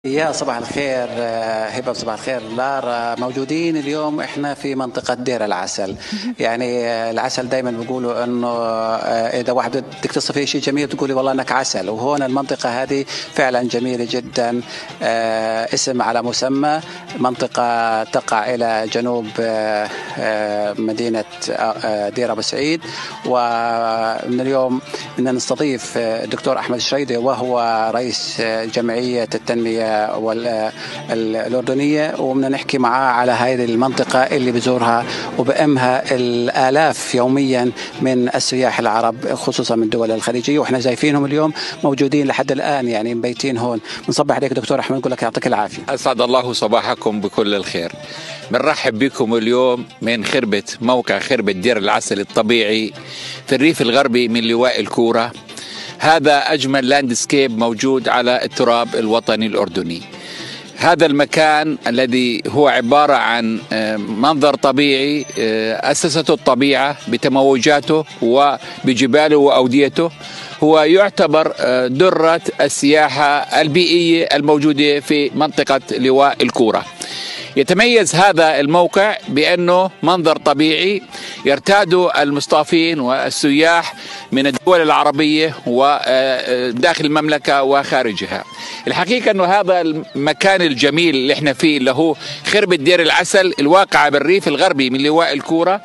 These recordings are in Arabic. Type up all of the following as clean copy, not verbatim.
يا صباح الخير هبة، صباح الخير لارا. موجودين اليوم احنا في منطقة دير العسل. يعني العسل دائما بيقولوا انه اذا واحد بدك تصفي شيء جميل تقولي والله انك عسل، وهون المنطقة هذه فعلا جميلة جدا. اسم على مسمى، منطقة تقع الى جنوب مدينة دير ابو سعيد. ومن اليوم بدنا نستضيف الدكتور احمد الشريدي، وهو رئيس جمعية التنمية الأردنية، وبدنا نحكي معاه على هذه المنطقة اللي بزورها وبأمها الآلاف يوميا من السياح العرب، خصوصا من الدول الخليجية، واحنا شايفينهم اليوم موجودين لحد الآن، يعني مبيتين هون. بنصبح عليك دكتور أحمد، نقول لك يعطيك العافية. أسعد الله صباحكم بكل الخير. بنرحب بكم اليوم من موقع خربة دير العسل الطبيعي في الريف الغربي من لواء الكورة. هذا أجمل لاندسكيب موجود على التراب الوطني الأردني. هذا المكان الذي هو عبارة عن منظر طبيعي أسسته الطبيعة بتموجاته وبجباله وأوديته، هو يعتبر درة السياحة البيئية الموجودة في منطقة لواء الكورة. يتميز هذا الموقع بأنه منظر طبيعي يرتاده المصطافين والسياح من الدول العربية وداخل المملكة وخارجها. الحقيقة أنه هذا المكان الجميل اللي احنا فيه اللي هو خربة دير العسل الواقعة بالريف الغربي من لواء الكورة،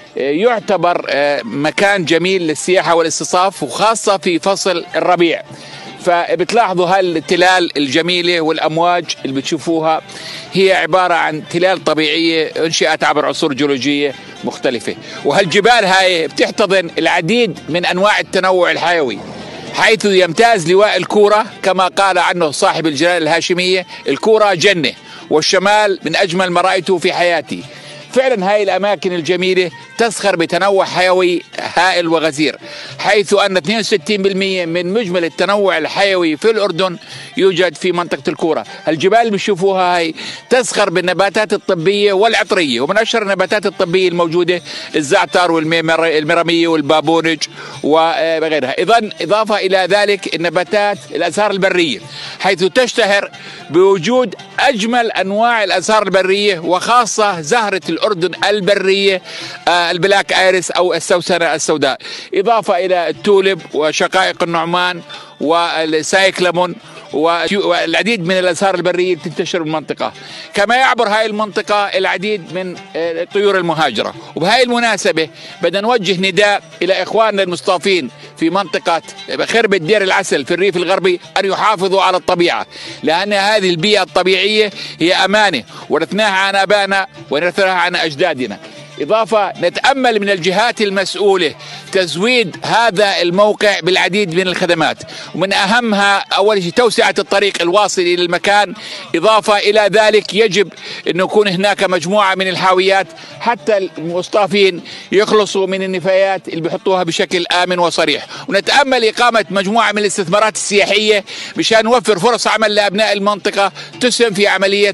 يعتبر مكان جميل للسياحة والاستضافة، وخاصة في فصل الربيع. فبتلاحظوا هالتلال الجميلة والأمواج اللي بتشوفوها هي عبارة عن تلال طبيعية انشئت عبر عصور جيولوجية مختلفة. وهالجبال هاي بتحتضن العديد من أنواع التنوع الحيوي، حيث يمتاز لواء الكورة كما قال عنه صاحب الجلالة الهاشمية: الكورة جنة والشمال من أجمل ما رأيته في حياتي. فعلا هاي الأماكن الجميلة تزخر بتنوع حيوي هائل وغزير، حيث أن 62% من مجمل التنوع الحيوي في الأردن يوجد في منطقة الكورة. الجبال اللي بتشوفوها هاي تزخر بالنباتات الطبية والعطرية، ومن أشهر النباتات الطبية الموجودة الزعتر والمرمية والبابونج وغيرها. إضافة إلى ذلك النباتات الأزهار البرية، حيث تشتهر بوجود أجمل أنواع الأزهار البرية، وخاصة زهرة الأردن البرية البلاك ايرس او السوسنة السوداء، اضافة الى التولب وشقائق النعمان والسايكلمون والعديد من الازهار البريه تنتشر بالمنطقه. كما يعبر هاي المنطقه العديد من الطيور المهاجره. وبهاي المناسبه بدنا نوجه نداء الى اخواننا المصطافين في منطقه خربة دير العسل في الريف الغربي ان يحافظوا على الطبيعه، لان هذه البيئه الطبيعيه هي امانه ورثناها عن ابائنا ونرثها عن اجدادنا. إضافة نتأمل من الجهات المسؤولة تزويد هذا الموقع بالعديد من الخدمات، ومن أهمها أول شيء توسعة الطريق الواصل إلى المكان. إضافة إلى ذلك يجب أن يكون هناك مجموعة من الحاويات حتى المصطافين يخلصوا من النفايات اللي بيحطوها بشكل آمن وصريح. ونتأمل إقامة مجموعة من الاستثمارات السياحية مشان نوفر فرص عمل لأبناء المنطقة تسهم في عملية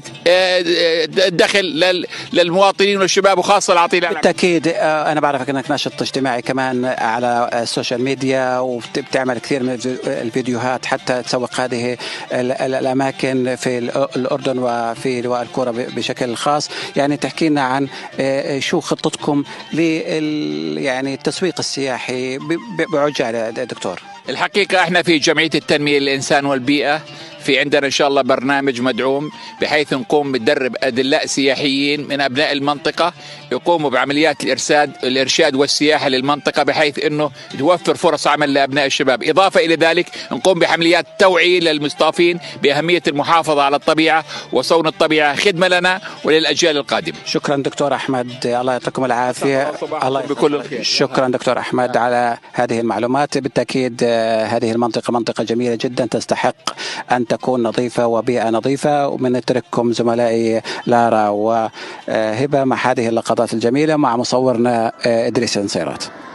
الدخل للمواطنين والشباب، وخاصة العطيل. بالتأكيد أنا بعرفك أنك ناشط اجتماعي كمان على السوشيال ميديا، وبتعمل كثير من الفيديوهات حتى تسوق هذه الأماكن في الأردن وفي لواء الكورة بشكل خاص. يعني تحكي لنا عن شو خطتكم يعني التسويق السياحي بعجالة دكتور. الحقيقة احنا في جمعية التنمية للإنسان والبيئة في عندنا إن شاء الله برنامج مدعوم بحيث نقوم بندرب أدلاء سياحيين من أبناء المنطقة يقوموا بعمليات الإرشاد والسياحة للمنطقة، بحيث أنه توفر فرص عمل لأبناء الشباب. إضافة إلى ذلك نقوم بعمليات توعية للمصطافين بأهمية المحافظة على الطبيعة وصون الطبيعة، خدمة لنا وللأجيال القادمة. شكرا دكتور أحمد، الله يعطيكم العافية. الله بكل الخير. شكرا دكتور أحمد على هذه المعلومات. بالتأكيد هذه المنطقة منطقة جميلة جدا تستحق أن تكون نظيفة وبيئة نظيفة. ومن نترككم زملائي لارا وهبة مع هذه اللقطات الجميلة مع مصورنا إدريس النصيرات.